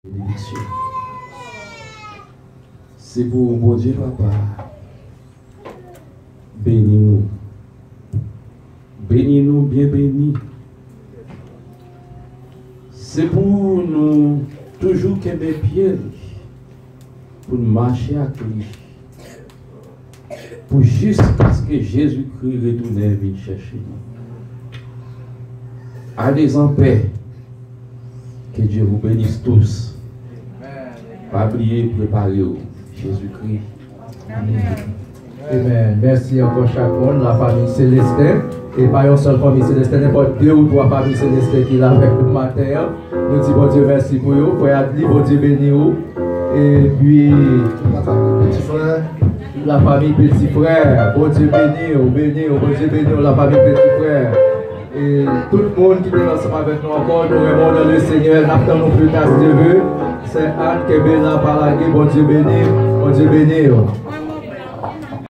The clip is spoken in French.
bénédiction. C'est pour mon Dieu, Papa. Bénis-nous. Bénis-nous, bien bénis. C'est pour nous toujours que mes pieds, pour nous marcher à lui. Pour jusqu'à ce que Jésus-Christ retourne et vienne chercher nous. Allez en paix. Que Dieu vous bénisse tous. Pas oublier, préparez-vous. Jésus-Christ. Amen. Merci encore chaque monde, la famille Célestin. Et pas une seule famille Célestin, n'importe 2 ou 3 familles Célestin qui est là avec nous matin. Nous disons bon Dieu merci pour vous. Frère Adli, bon Dieu béni vous. Et puis, la famille Petit Frère, bon Dieu béni vous, bon Dieu béni vous, la famille Petit Frère. Et tout le monde qui est ensemble avec nous encore, nous remercions dans le Seigneur, n'attendons plus tard si Dieu veut. C'est Anne qui est là par la guerre, bon Dieu béni, bon Dieu béni.